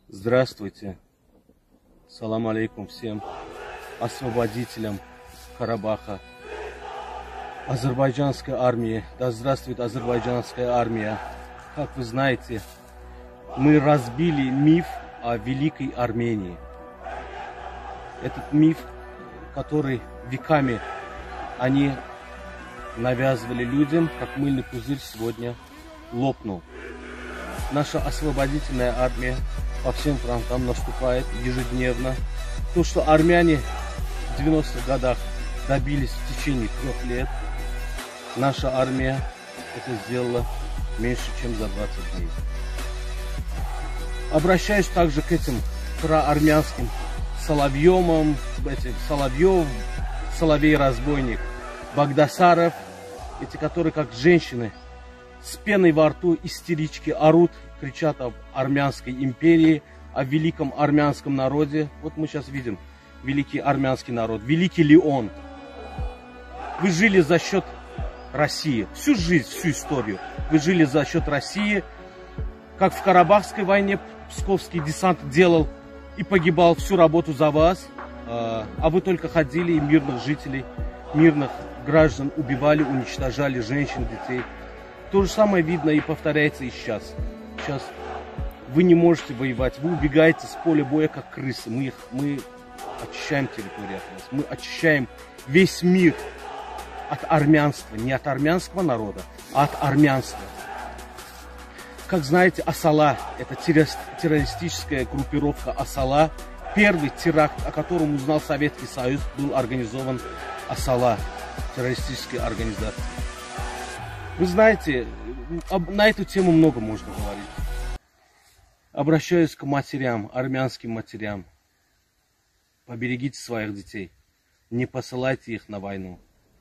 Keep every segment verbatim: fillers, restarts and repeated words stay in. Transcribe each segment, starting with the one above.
Здравствуйте. Салам алейкум всем освободителям Карабаха, азербайджанской армии. Да здравствует азербайджанская армия. Как вы знаете, мы разбили миф о Великой Армении. Этот миф, который веками они навязывали людям, как мыльный пузырь, сегодня лопнул. Наша освободительная армия по всем фронтам наступает ежедневно. То, что армяне в девяностых годах добились в течение трех лет, наша армия это сделала меньше, чем за двадцать дней. Обращаюсь также к этим проармянским Соловьевым, этим Соловьев, Соловей-разбойник, Багдасаров, эти, которые как женщины с пеной во рту, истерички, орут, кричат об армянской империи, о великом армянском народе. Вот мы сейчас видим великий армянский народ. Великий ли он? Вы жили за счет России. Всю жизнь, всю историю. Вы жили за счет России. Как в Карабахской войне Псковский десант делал и погибал, всю работу за вас. А вы только ходили и мирных жителей, мирных граждан убивали, уничтожали женщин, детей. То же самое видно и повторяется и сейчас. Сейчас вы не можете воевать, вы убегаете с поля боя как крысы. Мы, их, мы очищаем территорию от вас, мы очищаем весь мир от армянства. Не от армянского народа, а от армянства. Как знаете, Асала, это террористическая группировка Асала. Первый теракт, о котором узнал Советский Союз, был организован Асала, террористической организацией. Вы знаете, на эту тему много можно говорить. Обращаюсь к матерям, армянским матерям. Поберегите своих детей. Не посылайте их на войну.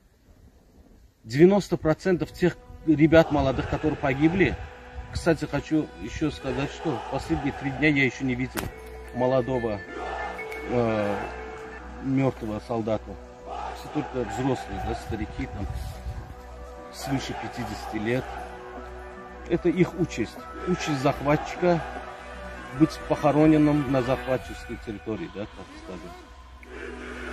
девяносто процентов тех ребят молодых, которые погибли. Кстати, хочу еще сказать, что последние три дня я еще не видел молодого э, мертвого солдата. Все только взрослые, да, старики там, свыше пятидесяти лет. Это их участь. Участь захватчика быть похороненным на захватческой территории, да, так скажем.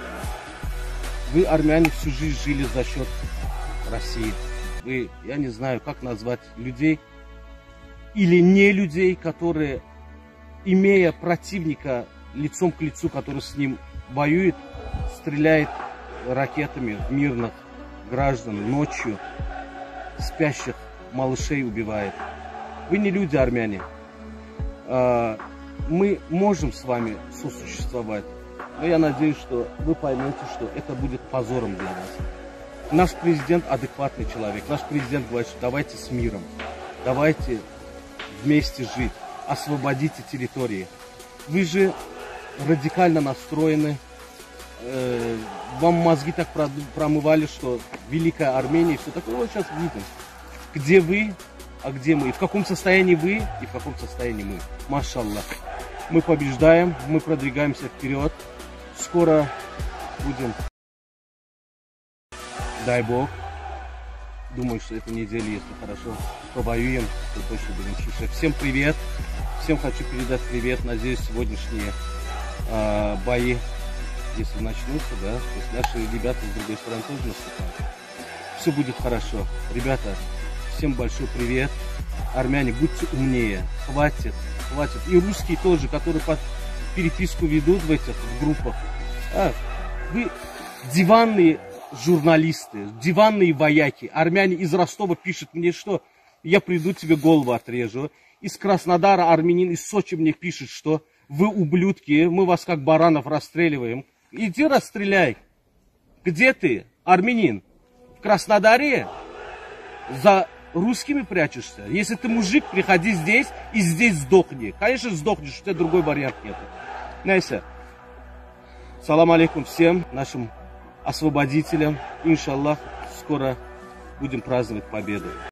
Вы, армяне, всю жизнь жили за счет России. Вы, я не знаю, как назвать людей или не людей, которые, имея противника лицом к лицу, который с ним воюет, стреляет ракетами в мирных граждан ночью, спящих малышей убивает. Вы не люди, армяне. Мы можем с вами сосуществовать, но я надеюсь, что вы поймете, что это будет позором для вас. Наш президент адекватный человек. Наш президент говорит, что давайте с миром, давайте вместе жить, освободите территории. Вы же радикально настроены. Вам мозги так промывали, что Великая Армения и все такое. Вот сейчас видим, где вы, а где мы. И в каком состоянии вы, и в каком состоянии мы. Машаллах. Мы побеждаем, мы продвигаемся вперед. Скоро будем, дай Бог, думаю, что эту неделю, если хорошо повоюем, то точно будем чище. Всем привет. Всем хочу передать привет. Надеюсь, сегодняшние э, бои, если начнутся, да, то есть наши ребята с другой стороны тоже наступают. Все будет хорошо. Ребята, всем большой привет. Армяне, будьте умнее. Хватит, хватит. И русские тоже, которые под переписку ведут в этих в группах. А, вы диванные журналисты, диванные вояки. Армяне из Ростова пишут мне, что я приду, тебе голову отрежу. Из Краснодара армянин из Сочи мне пишет, что вы ублюдки, мы вас как баранов расстреливаем. Иди расстреляй. Где ты, армянин? В Краснодаре? За русскими прячешься? Если ты мужик, приходи здесь и здесь сдохни. Конечно, сдохнешь, у тебя другой вариант нет. Найса. Салам алейкум всем нашим освободителям. Иншаллах, скоро будем праздновать победу.